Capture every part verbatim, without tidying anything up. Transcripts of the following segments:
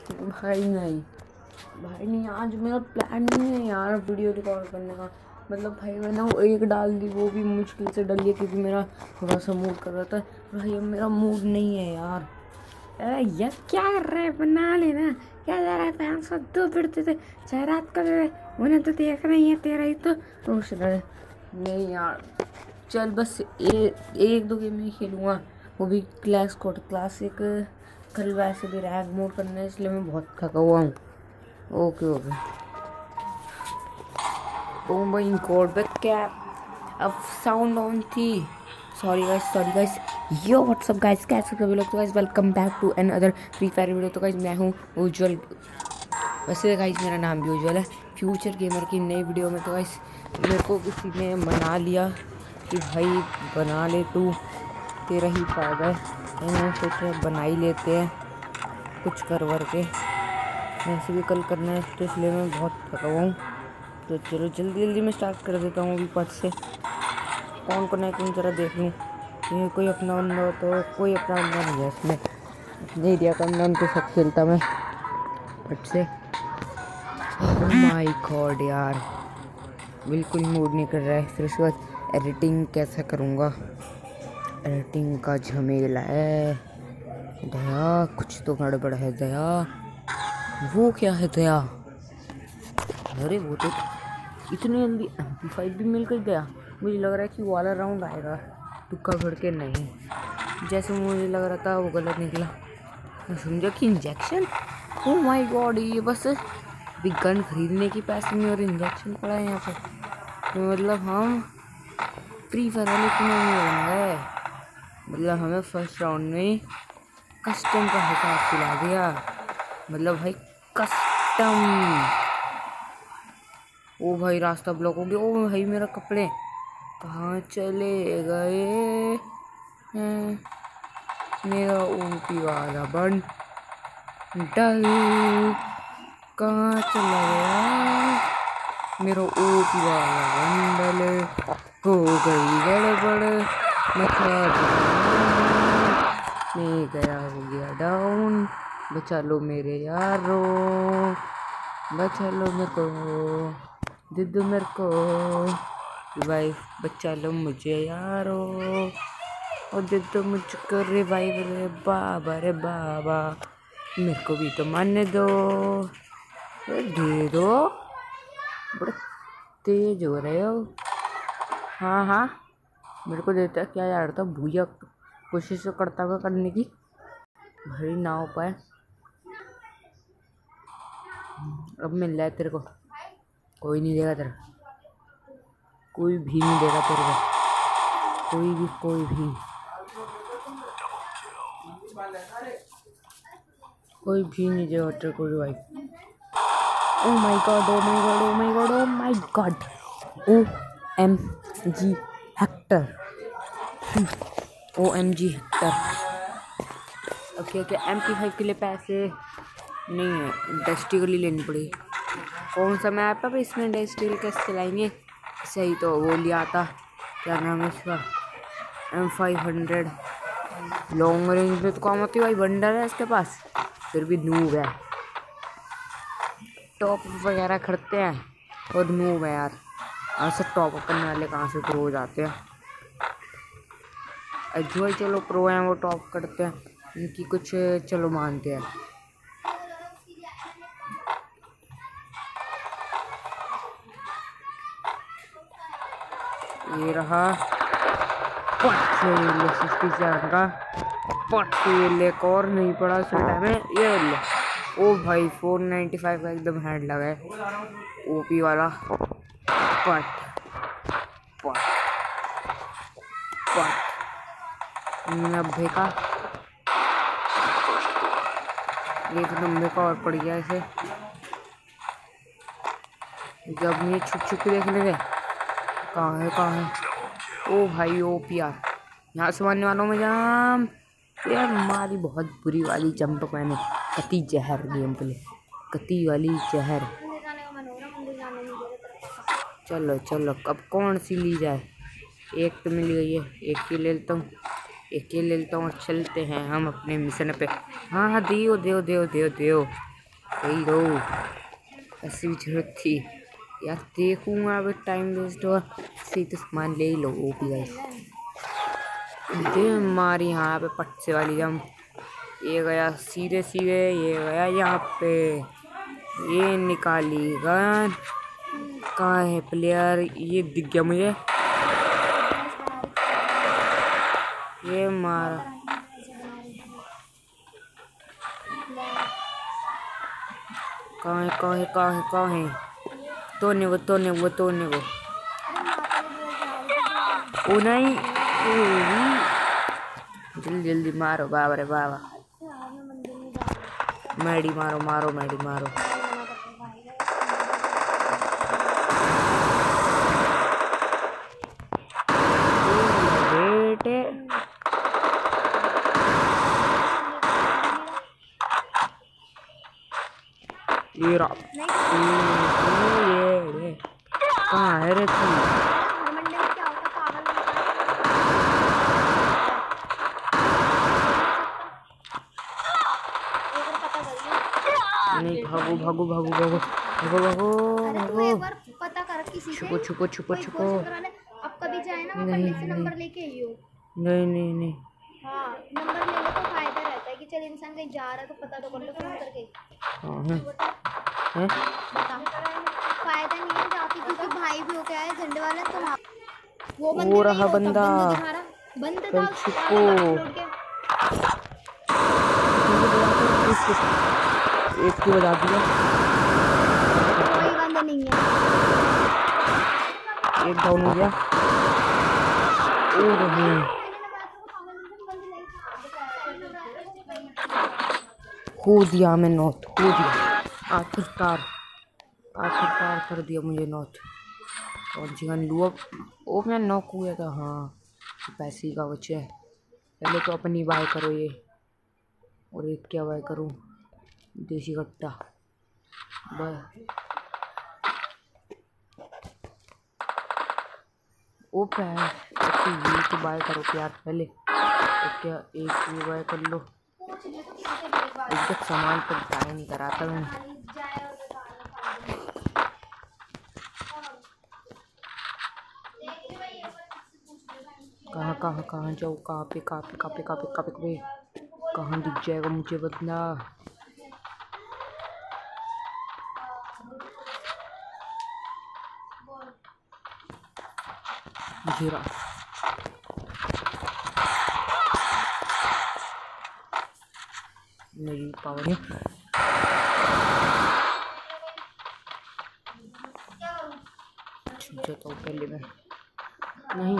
भाई नहीं भाई नहीं, आज मेरा प्लान नहीं है यार वीडियो रिकॉर्ड करने का। मतलब भाई मैंने वो एक डाल दी, वो भी मुश्किल से डली क्योंकि मेरा थोड़ा सा मूड कर रहा था। भाई अब मेरा मूड नहीं है यार। अरे यार क्या कर रहे हैं, बना लेना। क्या जा रहा है, पैंट सब दो फिरते थे चाहे रात का दे, उन्हें तो देख रही है तेरा ही तो रोश रहे। नहीं यार चल बस ए, एक दो गेम ही खेलूँगा, वो भी क्लास कोड क्लासिक। कल वैसे भी रैंक मोड करना है इसलिए मैं बहुत थका हुआ हूँ। Okay okay. Oh my God back cap अब साउंड ऑन थी। Sorry guys sorry guys. Yo what's up guys, कैसे सभी लोग। तो guys welcome back to another Free Fire video. तो गाइस मैं हूँ उज्जवल, वैसे गाइस मेरा नाम भी उज्जवल है। फ्यूचर गेमर की नई वीडियो में तो गाइस मेरे को किसी ने मना लिया कि भाई बना ले तू, तेरा ही फायदा है। तो मैं सोचा बना ही लेते हैं कुछ कर वर के, वैसे भी कल करना है तो इसलिए मैं बहुत थका हुआ हूँ। तो चलो जल्दी जल्दी मैं स्टार्ट कर देता हूँ अभी पद से। कौन कौन है तुम जरा देख लूँ, ये कोई अपना बंदा हो तो। कोई अपना बंदा नहीं है इसमें, नहीं दिया था उनके साथ खेलता मैं फट से। ओह माय गॉड यार बिल्कुल मूड नहीं कर रहा है। फिर उसके बाद एडिटिंग कैसे करूँगा, एडिटिंग का झमेला है। दया कुछ तो गड़बड़ है दया। वो क्या है दया, अरे वो तो इतनी जल्दी एम पी फाइव भी मिल गई दया। मुझे लग रहा है कि वो वाला राउंड आएगा, तुक्का भर के नहीं, जैसे मुझे लग रहा था वो गलत निकला। मैं समझा कि इंजेक्शन। ओह माय गॉड, ये बस अभी गन खरीदने की पैसे नहीं और इंजेक्शन पड़ा है यहाँ पर। तो मतलब हम फ्री फायर वाले तुम्हें नहीं बन गए, मतलब हमें फर्स्ट राउंड में कस्टम का हिसाब खिला दिया। मतलब भाई कस्टम। ओ भाई रास्ता ब्लॉक हो गया। ओ भाई मेरा कपड़े कहाँ चले गए हैं, मेरा ओपी वाला बंडल कहाँ चला गया, मेरा ओपी वाला बंडल। हो गई गड़बड़, मैं गया हो गया डाउन। बचा लो मेरे यारो, बचा लो मेरे को, दे दो मेरे को रिवाइव, बचा लो मुझे यारो, और दे दो मुझको रिवाइव रे बाबा रे बाबा, मेरे को भी तो मानने दो, दे दो। बड़ा तेज हो रहे हो। हाँ हाँ मेरे को देता क्या यार था भूया, कोशिश तो करता हुआ करने की, भाई ना हो पाए। अब मिल रहा है तेरे को, कोई नहीं देगा तेरा, कोई भी नहीं देगा तेरे को, कोई भी कोई भी कोई भी नहीं देगा तेरे को revive. Oh my God oh my God oh my God oh my God. O M G Hector, O M G Hector. Okay okay M P five के लिए पैसे नहीं है, डस्टिकली लेनी पड़ी। कौन सा मैप है इसमें डस्टिकल कैसे चलाएंगे। सही तो वो लिया था, क्या नाम है इसका, M five hundred. Long range में तो काम होती है भाई, बंडल है इसके पास, फिर भी नूब है। टॉप वगैरह करते हैं और नूब है यार, ऐसे टॉप अप करने वाले कहाँ से प्रो हो जाते हैं। जो चलो प्रो हैं वो टॉप करते हैं, इनकी कुछ चलो मानते हैं। ये रहा पट से ले सिक्सटी सेवन का, पट से ले एक और नहीं पड़ा उस टाइम में, ये ले। ओ भाई फोर नाइन्टी फाइव का एकदम हेड लगा है ओपी वाला। पट पट पट नब्बे का, ये तो नब्बे का और पड़ गया इसे। जब ये छुप छुप के देखने गए, कहाँ है कहाँ है। ओ भाई ओ पी आर, यहाँ से मारने वालों में जाम यार, मारी बहुत बुरी वाली जंप मैंने, कती जहर गेम प्ले, कती वाली जहर। चलो चलो अब कौन सी ली जाए, एक तो मिल गई है, एक ही ले लेता हूँ, एक ही ले लेता हूँ और चलते हैं हम अपने मिशन पे। हाँ हाँ दियो दियो दियो दियो दियो, यही दो, ऐसी भी जरूरत थी यार। देखूंगा अभी टाइम वेस्ट हुआ, सही तो सामान ले ही लो। ओपी गाइस दे हमारी यहाँ पे पट्टे वाली जम, ये गया सीधे सीधे, ये गया यहाँ पे, ये निकाली गन। कहाँ है प्लेयर? ये दिख गया मुझे, ये मारा। कहाँ है कहाँ है कहाँ है कहाँ है? तोड़ने वो तोड़ने वो तोड़ने वो ओ नहीं, जल्दी जल्दी मारो बाबा रे बाबा। मैडी मारो मारो मैडी मारो। बेटे ये रहा, ये कहाँ है रे तू? नहीं भागो भागो भागो भागो भागो भागो भागो। पता कर किसी से, छुपो छुपो छुपो छुपो। अब कभी जाए ना पंडित से नंबर लेके आइयो। नहीं नहीं नहीं, हाँ नंबर ले लो तो फायदा रहता है कि चल इंसान कहीं जा रहा है तो पता तो कर लो फोन करके। हाँ है हैं? फायदा नहीं है जाके, क्योंकि भाई भी होके आए झंडे वाले तो वहाँ वो बंदा वो रहा बंदा। बंद चल छुपो, एक की बजा दिया, कोई बंद नहीं है। एक डाउन हो गया। ओ नहीं, हो दिया मैं नॉट, हो दिया आखिरकार, आखिरकार कर दिया मुझे नॉट। कौन सी गन लूँ अब? ओ मैं नॉक हुआ था। हाँ पैसे का बच्चे है, पहले तो अपनी बाय करो ये, और एक क्या बाय करूँ? देसी कट्टा बाय। ओ पैसे ये तो बाय करो यार पहले, तो क्या एक ये बाय कर लो। इज्जत सामान पर बाय नहीं कराता मैं। कहाँ कहाँ कहाँ जाऊँ? कहाँ पे कहाँ पे कहाँ पे कहाँ पे कहाँ पे कहाँ दिख जाएगा मुझे बदला? घेरा मेरी पावर है। छुप जाता हूँ पहले मैं, नहीं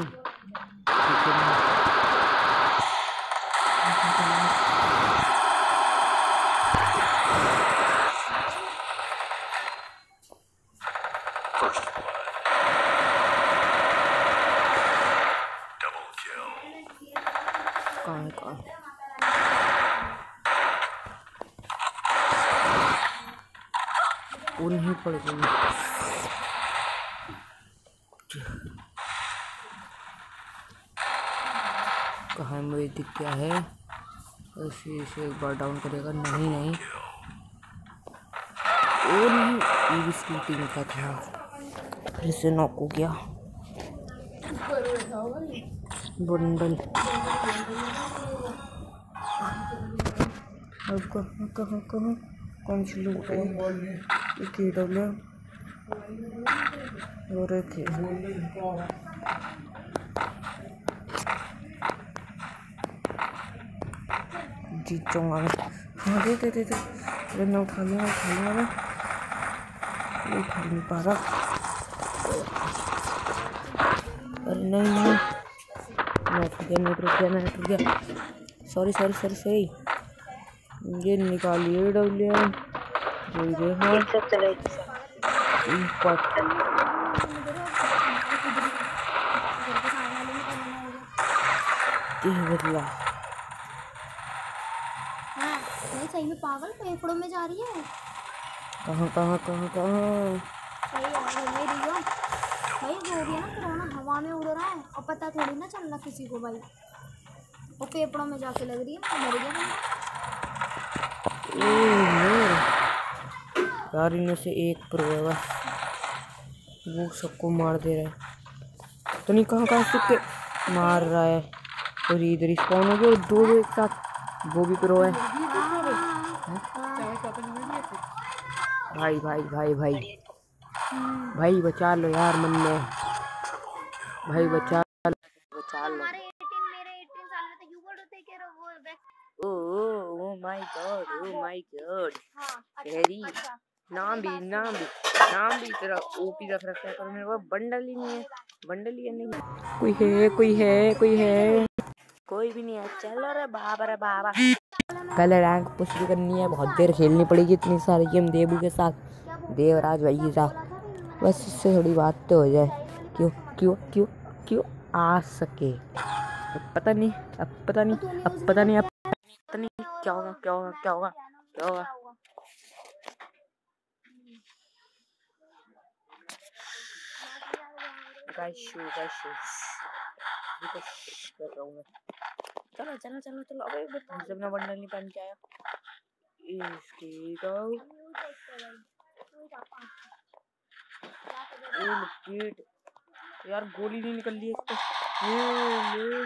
कहाँ कहाँ वो नहीं पड़ गई। कहाँ मुझे दिख गया है? ऐसे इसे एक बार डाउन करेगा। नहीं नहीं, ओ नहीं, ये भी स्कूटी का था, फिर से नॉक हो गया। बंडल अब कहाँ कहाँ कहाँ कौन सी लूट है? की डब्ल्यू और एक जीत जाऊंगा मैं। हाँ दे दे दे दे, अरे मैं उठा लूँगा उठा लूँगा मैं, उठा नहीं पा रहा। अरे नहीं नहीं, मैं रुक गया मैं रुक गया मैं रुक गया। सॉरी सॉरी सॉरी सॉरी, ये निकालिए डब्ल्यू एम। बदला सही में पागल फेफड़ों में जा रही है। कहाँ कहाँ कहाँ कहाँ? सही है मेरी हो भाई, जो भी है ना कोरोना हवा में उड़ रहा है और पता थोड़ी ना चल रहा किसी को भाई, वो फेफड़ों में जाके लग रही है। मर गया यार इनमें से एक प्रो है बस, वो सबको मार दे रहा है। तो नहीं कहाँ कहाँ से के मार रहा है और इधर स्पॉन हो गया दो दो एक साथ। वो भी प्रो है। भाई भाई भाई भाई भाई बचा लो यार मन में, भाई बचा बचा लो। हमारे अठारह मेरे अठारह साल में तो यू बोल रहे थे कि वो back. Oh oh my God, oh my God. हाँ तेरी अच्छा नाम भी नाम भी नाम भी तेरा ओपी रख रखा है, पर मेरे पास बंडल ही नहीं है, बंडल ही है नहीं। कोई है कोई है कोई है, कोई भी नहीं है। चलो रे बाबा रे बाबा, कल रैंक पुश भी करनी है, बहुत देर खेलनी पड़ेगी इतनी सारी गेम देवू के साथ, देवराज भाई के साथ। बस इससे थोड़ी बात तो हो जाए, क्यों क्यों क्यों क्यों आ सके। अब पता नहीं अब पता नहीं अब पता नहीं अब पता नहीं क्या होगा क्या होगा क्या होगा क्या होगा। गाइस शू गाइस शू कर रहा हूँ मैं। चलो चलो चलो चलो, अबे मैं जब ना बंडल नहीं पहन के आया इसके तो किट यार, गोली नहीं निकल रही है इसको। ये ले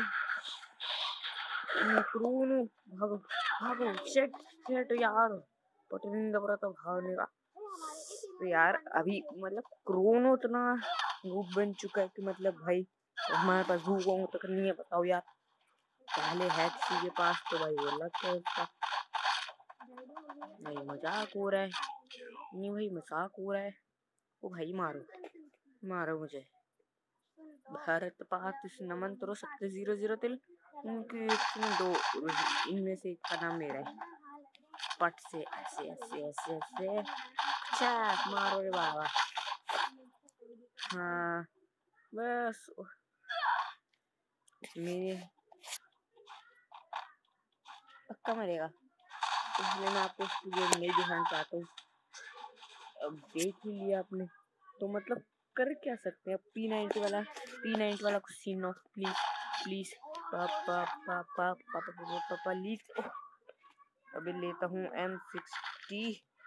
क्रून भागो भागो, शिट शिट यार, बटन नहीं दब रहा था भागने का। तो यार अभी मतलब क्रोन उतना रूप बन चुका है कि मतलब भाई हमारे पास भूख तो करनी है। बताओ यार, पहले है किसी के पास तो भाई वो लग है उसका। नहीं मजाक हो रहा है, नहीं भाई मजाक हो रहा है। ओ भाई मारो मारो मुझे। भारत पाक नमन तरो सत्य जीरो जीरो तिल उनके दो, इनमें से एक का नाम मेरा है। पट से ऐसे ऐसे ऐसे ऐसे चाक मारो रे बाबा। हाँ बस मेरे पक्का मरेगा, इसलिए मैं आपको इसकी गेम नहीं दिखाना चाहता हूँ। अब देख ही लिया आपने तो मतलब कर क्या सकते हैं। पी नाइन्टी वाला पी नाइन्टी वाला कुछ सीन ऑफ प्लीज प्लीज पापा पापा पापा पापा प्लीज। अभी लेता हूँ एम सिक्सटी।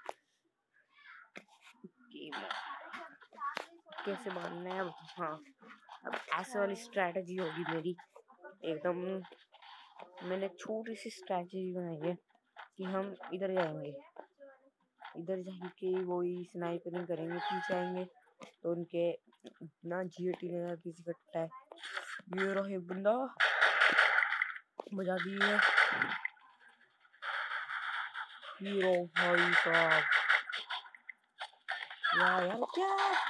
कैसे मारना है अब। हाँ अब ऐसे वाली स्ट्रैटेजी होगी मेरी एकदम। मैंने छोटी सी स्ट्रैटेजी बनाई है कि हम इधर जाएंगे, इधर जाके वही स्नाइपरिंग करेंगे, पीछे आएंगे तो उनके ना जीएटी लेना किसी कट्टा है। ये रहे बंदा बजा दिए हीरो भाई साहब। यार यार क्या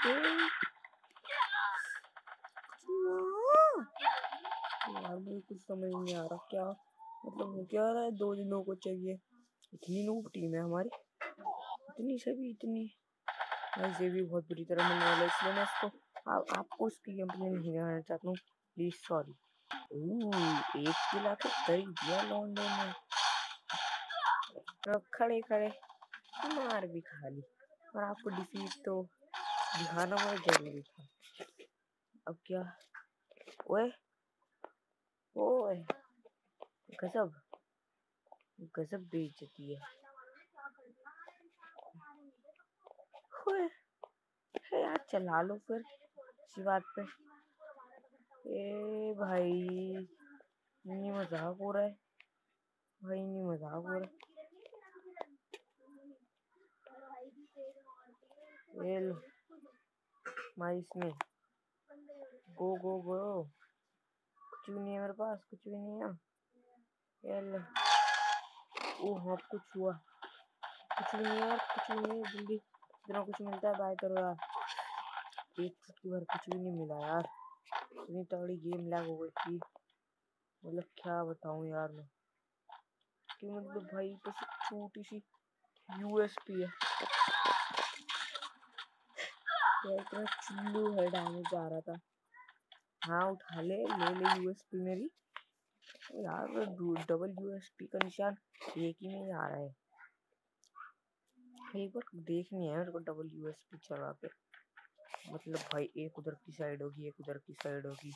यार मुझे कुछ समझ नहीं आ रहा क्या मतलब वो क्या रहा है। दो दिनों को चाहिए, इतनी नूब टीम है हमारी, इतनी सभी इतनी ऐसे भी बहुत बुरी तरह मिलने वाला है। इसलिए मैं इसको आ, आपको इसकी गेम प्ले नहीं दिखाना चाहता हूँ, प्लीज सॉरी। एक किला के करीब दिया लॉन्डे में, खड़े खड़े मार भी खा ली और आपको डिफीट तो दिखाना बहुत जरूरी था। अब क्या ओए ओए गजब गजब बेइज्जती है। ओए यार चला लो फिर इसी बात पे। ए भाई नहीं मजाक हो रहा है, भाई नहीं मजाक हो रहा है। ये लो मारी इसमें, गो गो गो। कुछ भी नहीं है मेरे पास, कुछ भी नहीं है। ये लो ओ हाँ कुछ हुआ, कुछ भी नहीं है यार, कुछ भी नहीं है। जल्दी इतना कुछ मिलता है बाय करो यार। एक चुटकी भर कुछ भी नहीं मिला यार, इतनी तगड़ी गेम लैग हो गई थी। मतलब क्या बताऊं यार मैं कि मतलब भाई बस छोटी सी यूएसपी है यार, इतना चिल्लू है डैमेज जा रहा था। हाँ उठा ले ले ले यूएसपी मेरी यार, डबल यूएसपी का निशान एक ही में आ रहा है। एक बार देखनी है मेरे को डबल यूएसपी चला के, मतलब भाई एक उधर की साइड होगी एक उधर की साइड होगी,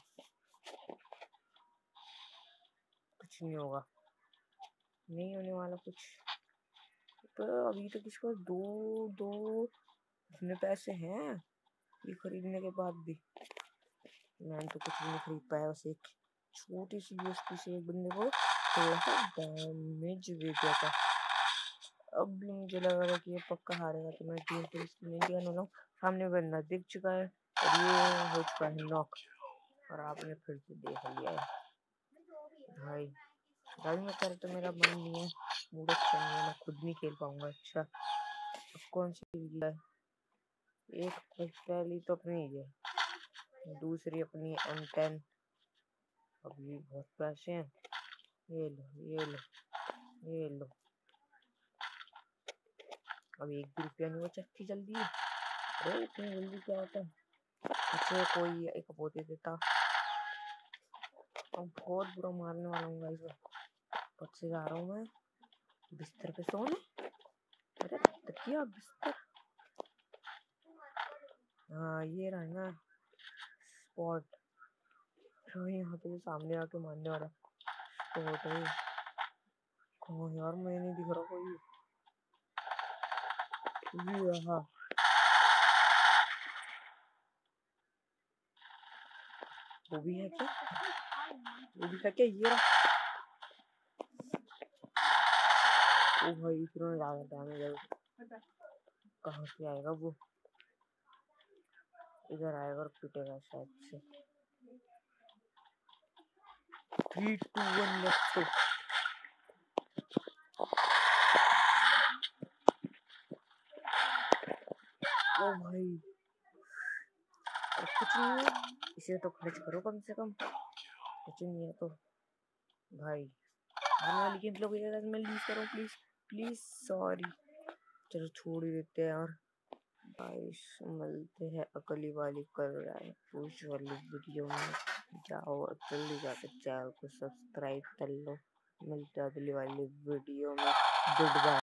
कुछ नहीं होगा, नहीं होने वाला कुछ। पे अभी तक इसके पास दो दो इतने पैसे हैं ये खरीदने के बाद भी। मैंने तो कुछ भी नहीं खरीद पाया, बस एक छोटी सी यूएसपी से एक बंदे को थोड़ा सा डैमेज दे दिया था। अब भी मुझे लग रहा है कि ये पक्का हारेगा, तो मैं टीम पे इंडिया नो सामने बंदा दिख चुका है और ये हो चुका है नॉक, और आपने फिर से देख लिया है भाई। भाई मैं कर तो मेरा मन नहीं है, मूड अच्छा नहीं है, मैं खुद नहीं खेल पाऊंगा। अच्छा अब कौन सी है? एक पहली तो अपनी ही है, दूसरी अपनी एम टेन। अभी बहुत पैसे हैं, ये लो ये लो ये लो। अब एक भी रुपया नहीं बचा इतनी जल्दी। अरे इतनी जल्दी क्या होता है? अच्छा कोई एक वो दे देता। अब बहुत बुरा मारने वाला हूँ गाइस, पद से जा रहा हूँ मैं बिस्तर पे सोने। अरे तकिया बिस्तर, हाँ ये रहा ना स्पॉट। यहाँ पे सामने आके मारने वाला स्पॉट है। कौन यार, मैं नहीं दिख रहा कोई। ये रहा, वो भी है क्या? वो भी है क्या? ये रहा। ओ भाई इतना ज्यादा डैमेज है, कहाँ से आएगा वो? इधर आएगा और पिटेगा शायद से। Three two one let's go. ओ भाई कुछ नहीं है, इसे तो खर्च करो कम से कम, कुछ नहीं है तो भाई। आने वाली गेम लोग मैं लीव करो प्लीज प्लीज, सॉरी। चलो छोड़ ही देते हैं यार भाई, मिलते हैं अगली वाली कर रहा है पुश वाली वीडियो में। जाओ जल्दी जाकर चैनल को सब्सक्राइब कर लो, मिलते हैं अगली वाली वीडियो में। Good bye.